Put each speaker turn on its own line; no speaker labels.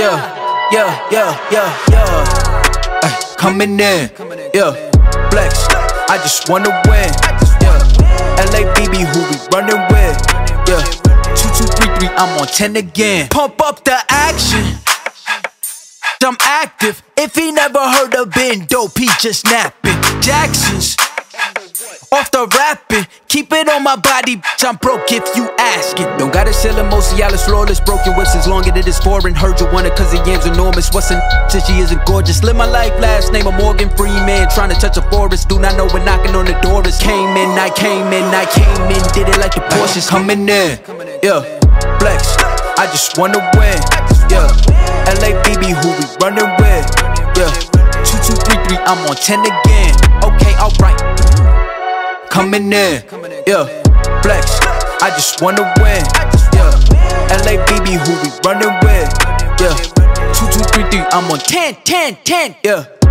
Ay, coming in, flex, I just wanna win, LABB, who we running with, 2233, I'm on 10 again. Pump up the action, I'm active. If he never heard of been dope, he just napping. Jackson's off the rapping, keep it on my body, bitch, I'm broke if you asking. Don't gotta sell him, Mosialis, flawless, broken whips as long as it is foreign. Heard you want it cause the yam's enormous. What's a since she isn't gorgeous? Live my life, last name of Morgan Freeman. Trying to touch a forest, do not know when knocking on the door is. Came in, I came in, did it like the Porsches. Coming in, flex, I just wanna win, LABB, who we running with, 2233, I'm on 10 again. Okay, alright. Coming in, flex, I just wanna win, LABB, who we running with, 2233, I'm on 10,